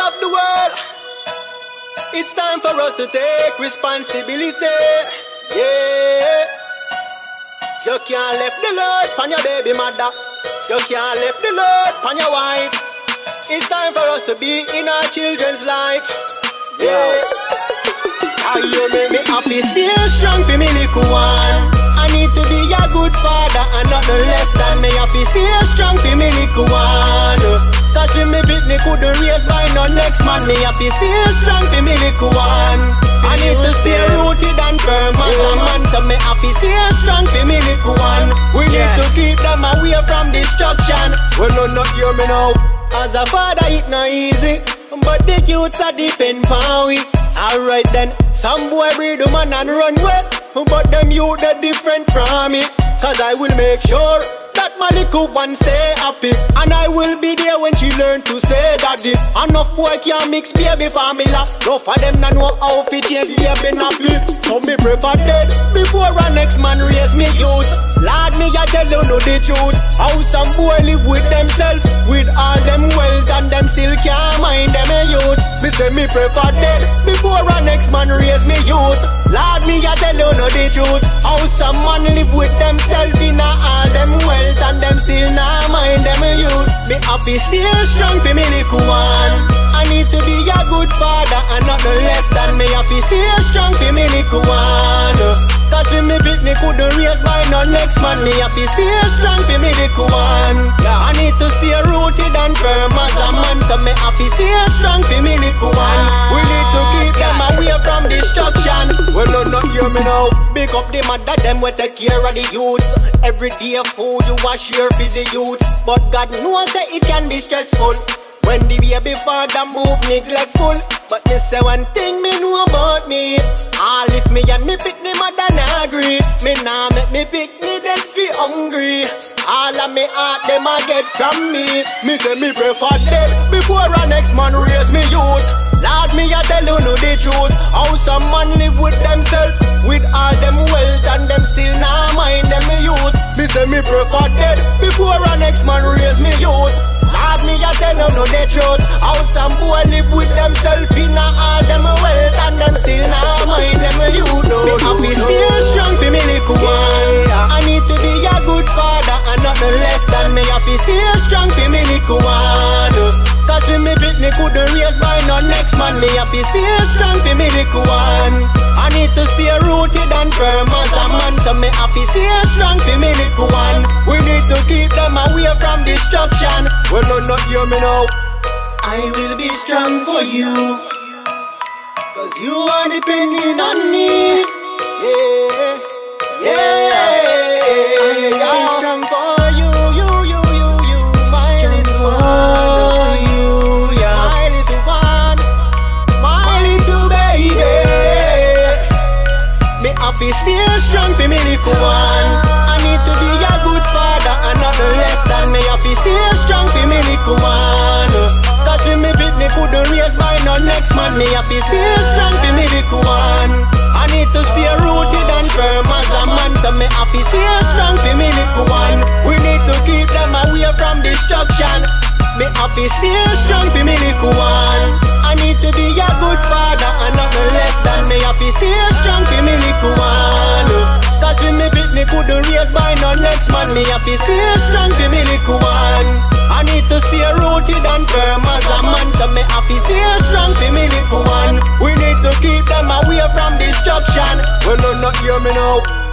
of the world, it's time for us to take responsibility. Yeah. You can't left the load on your baby mother. You can't left the load on your wife. It's time for us to be in our children's life. Yeah. You make me happy, stay strong for me little one. I need to be a good father and nothing less than me happy, stay strong for me little one. Cause when me pick me couldn't raise by no next man, me happy, stay strong for me little one. I need to stay rooted and firm as a man, so me happy, stay strong for me little one. We need to keep them away from destruction. Well, no, not hear me now. As a father, it not easy, but the youths are depend on we. Alright then, some boy breed a man and run away, but them youth are different from me. Cause I will make sure that my little one stay happy, and I will be there when she learn to say daddy. Enough boy can't mix baby formula. Enough of them not know how fit change baby nappy. So me prefer dead before a next man raise me youth. Lord, me I tell you know the truth. How some boy live with themselves, with all them wealth, and them still can't mind them a youth. Me say me prefer dead before a next man raise me youth. Lord, me I tell you know the truth. How some man live with themselves in all them wealth, and them still not mind them a youth. Me happy stay strong for me little one. I need to be a good father and nothing less than me happy stay strong for me little one. Cause when me pick me couldn't raise by no next man, me happy stay strong for me little one. I need to stay rooted and firm as a man, so me happy stay strong for me little one. We need to keep them away from destruction. Well, no, not hear me now. Big up the mother, them we take care of the youths. Every day food you wash here for the youths. But God knows that it can be stressful when the baby father move neglectful. But me say one thing me know about me. All if me and me pick me mother nah agree. Me nah make me pick me dead fi hungry. All of me heart them a get from me. Me say me prefer dead before a next man raise me youth. Lord, me a tell you know the truth. How some man live with themselves, with all them wealth, and them still nah mind them a youth. Me say me prefer dead before a next man raise me youth. Lord, me a tell you know the truth. How some boy live with themselves in all them wealth, and them still nah mind them a youth. Me happy stay strong for me little one. I need to be a good father and nothing less than me happy stay strong for me little one. Cause when me pick me couldn't raise by no next man, me happy stay strong for me little one. I need to stay rooted and firm as a man, so me happy stay strong for me little one. We need to keep them away from destruction. Well, no, not hear me now. I will be strong for you, cause you are depending on me. Yeah, yeah, I will be strong for you, my little one. Happy stay strong for me little one. I need to be a good father and nothing less than me happy stay strong for me little one. Cause when me pick me couldn't raise by no next man, me happy stay strong for me little one. I need to stay rooted and firm as a man, so me happy stay strong for me little one. We need to keep them away from destruction. Me happy stay strong for me little one. I need to be a good father and nothing less than me happy stay strong for me little one. Cause when me pick me couldn't raise by no next man, me happy stay strong for me little one. I need to stay rooted and firm as a man, so me happy stay strong for me little one. We need to keep them away from destruction. Well, no, not hear me now.